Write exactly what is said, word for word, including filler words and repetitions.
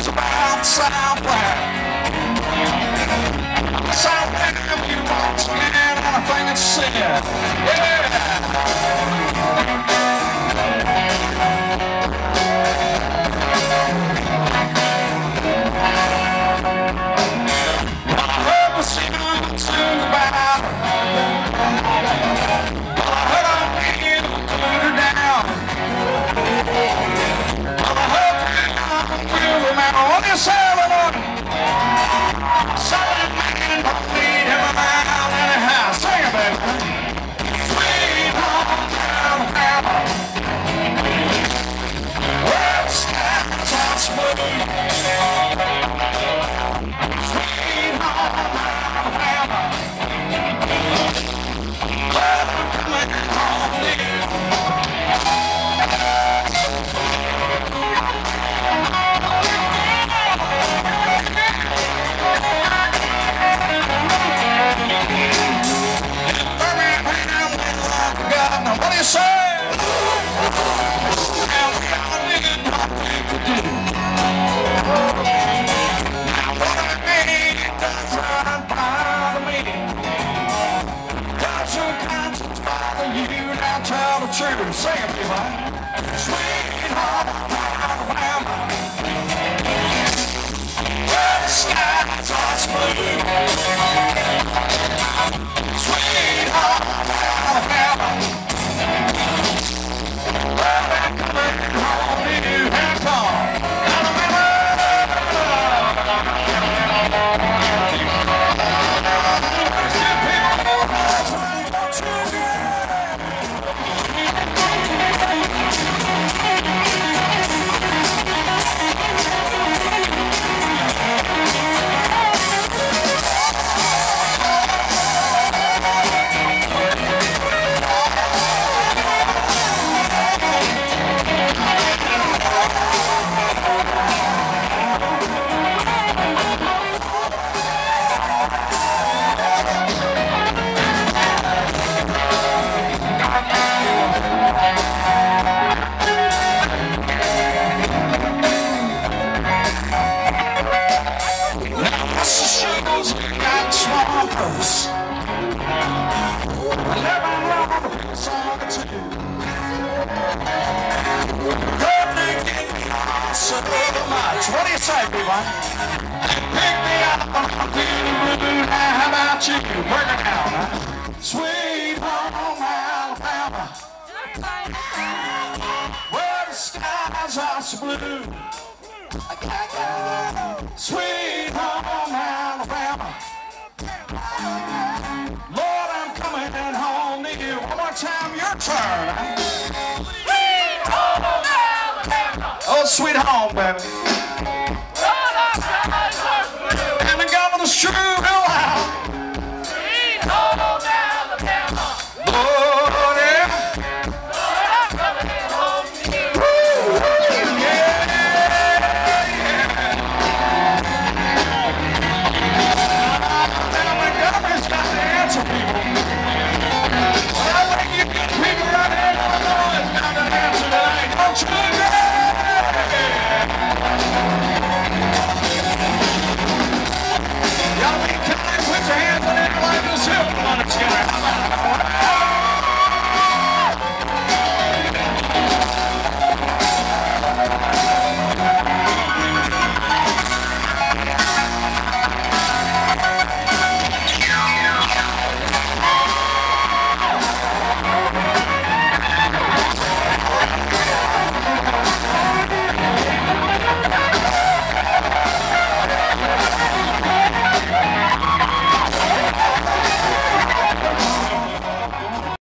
songs about Southwest. Southwest, you once again, and I think it's sin. Yeah. I heard the singing sing about her. I heard her begin to put her down. I heard her feel the man on your sailing on. Sailing man, don't need him around anyhow. Sing it, baby. Sweet home Alabama, where the skies are smooth. Sweet home Alabama, where I'm coming home to you. What do you say? And I did nothing to do. Now what I mean, it doesn't bother me. Does your conscience bother you? Now tell the truth. Sing it, people. Sweet home Alabama, where the skies are smooth. Sweet home Alabama, what do you say, people? Pick me up, I'm feeling blue. Now, how about you? Work it out, huh? Sweet home Alabama, where the skies are so blue. Sweet home Alabama, Lord, I'm coming home to you. One more time, your turn. Sweet home Alabama. Oh, sweet home, baby.